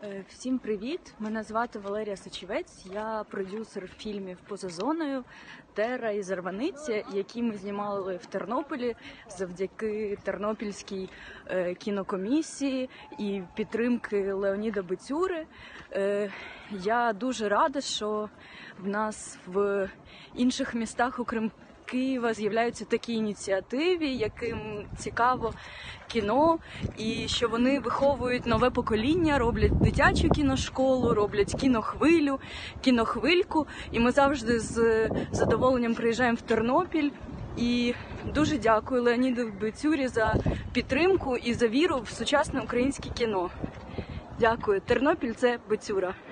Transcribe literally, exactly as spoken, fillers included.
Е, Всім привіт! Мене звати Валерія Сочівець, я продюсер фільмів «Поза зоною», «Терра» і «Зарваниця», які ми знімали в Тернополі завдяки Тернопільській е, кінокомісії і підтримки Леоніда Бицюри. Е, Я дуже рада, що в нас в інших містах, окрім Києва, з'являються такі ініціативи, яким цікаво кіно, і що вони виховують нове покоління, роблять дитячу кіношколу, роблять кінохвилю, кінохвильку. І ми завжди з задоволенням приїжджаємо в Тернопіль. І дуже дякую Леоніду Бицюрі за підтримку і за віру в сучасне українське кіно. Дякую. Тернопіль – це Бицюра.